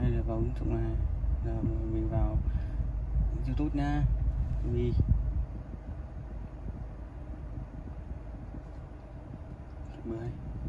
Đây là vào ứng dụng này. Giờ mình vào YouTube nha. Vì bơi.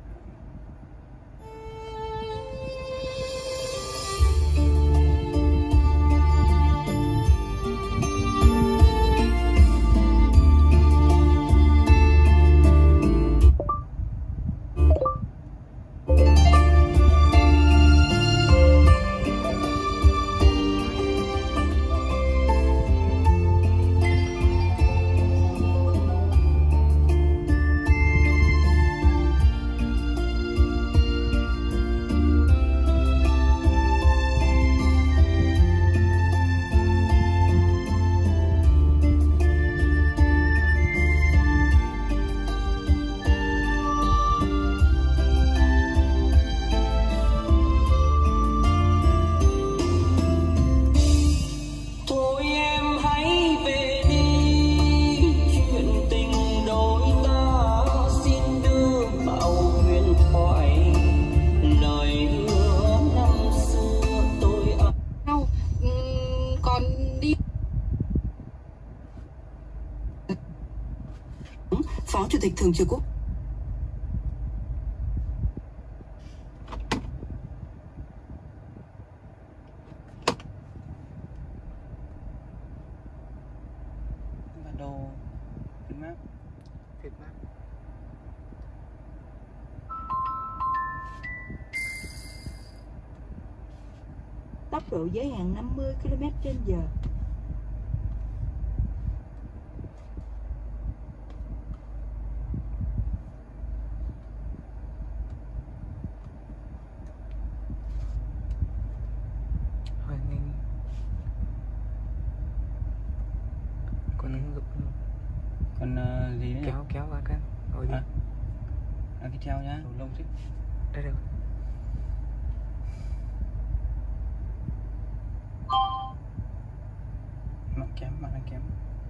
Phó Chủ tịch Thường trực Quốc bản đồ Việt Map. tốc độ giới hạn 50 km/h. Còn ứng dụng Còn gì nữa kéo qua cái rồi đi. Cái theo nhá, lông xích. Đây được. Mạng kém.